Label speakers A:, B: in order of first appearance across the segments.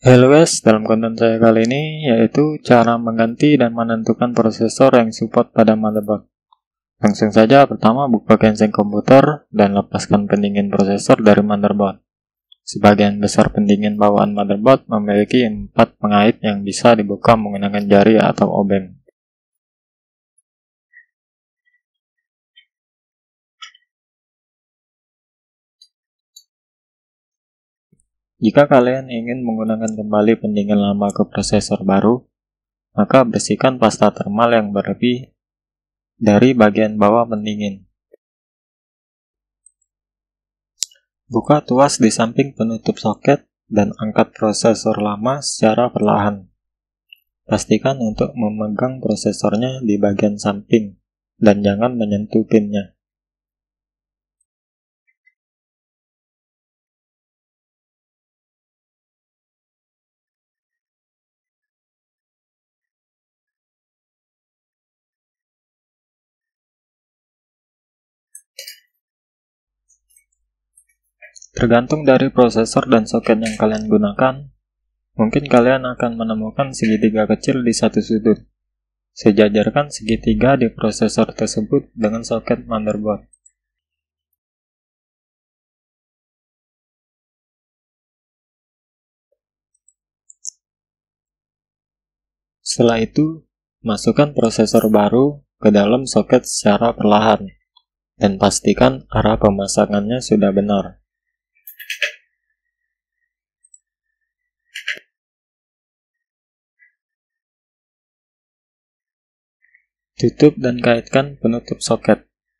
A: Halo guys, dalam konten saya kali ini yaitu cara mengganti dan menentukan prosesor yang support pada motherboard. Langsung saja, pertama buka genset komputer dan lepaskan pendingin prosesor dari motherboard. Sebagian besar pendingin bawaan motherboard memiliki 4 pengait yang bisa dibuka menggunakan jari atau obeng. Jika kalian ingin menggunakan kembali pendingin lama ke prosesor baru, maka bersihkan pasta thermal yang berlebih dari bagian bawah pendingin. Buka tuas di samping penutup soket dan angkat prosesor lama secara perlahan. Pastikan untuk memegang prosesornya di bagian samping dan jangan menyentuh pinnya. Tergantung dari prosesor dan soket yang kalian gunakan, mungkin kalian akan menemukan segitiga kecil di satu sudut. Sejajarkan segitiga di prosesor tersebut dengan soket motherboard. Setelah itu, masukkan prosesor baru ke dalam soket secara perlahan, dan pastikan arah pemasangannya sudah benar. Tutup dan kaitkan penutup soket.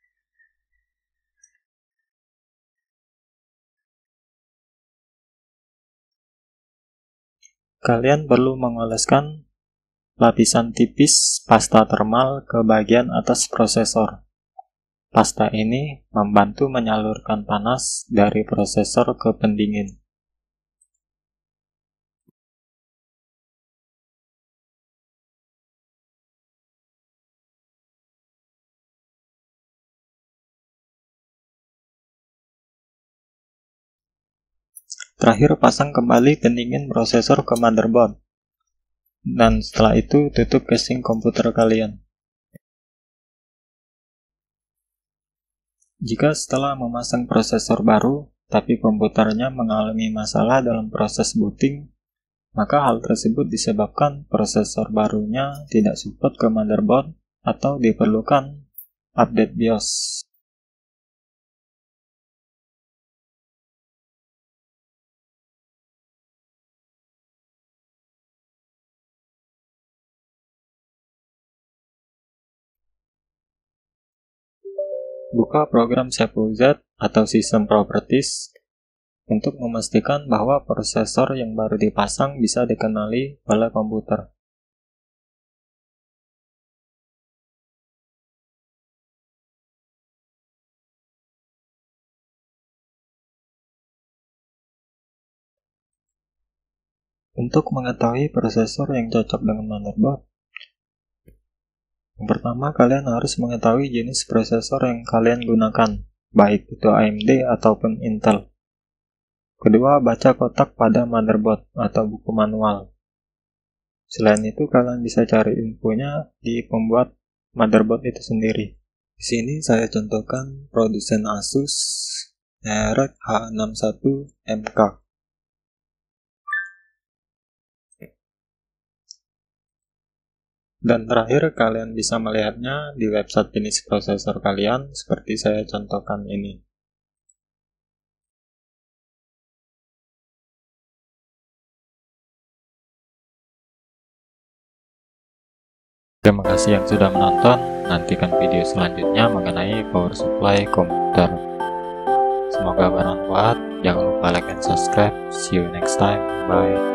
A: Kalian perlu mengoleskan lapisan tipis pasta thermal ke bagian atas prosesor. Pasta ini membantu menyalurkan panas dari prosesor ke pendingin. Terakhir, pasang kembali pendingin prosesor ke motherboard. Dan setelah itu, tutup casing komputer kalian. Jika setelah memasang prosesor baru, tapi komputernya mengalami masalah dalam proses booting, maka hal tersebut disebabkan prosesor barunya tidak support ke motherboard atau diperlukan update BIOS. Buka program CPU-Z atau System Properties untuk memastikan bahwa prosesor yang baru dipasang bisa dikenali oleh komputer. Untuk mengetahui prosesor yang cocok dengan motherboard, yang pertama kalian harus mengetahui jenis prosesor yang kalian gunakan, baik itu AMD ataupun Intel. Kedua, baca kotak pada motherboard atau buku manual. Selain itu, kalian bisa cari infonya di pembuat motherboard itu sendiri. Di sini saya contohkan produsen Asus merek H61MK. Dan terakhir, kalian bisa melihatnya di website jenis prosesor kalian seperti saya contohkan ini. Terima kasih yang sudah menonton. Nantikan video selanjutnya mengenai power supply komputer. Semoga bermanfaat. Jangan lupa like dan subscribe. See you next time. Bye.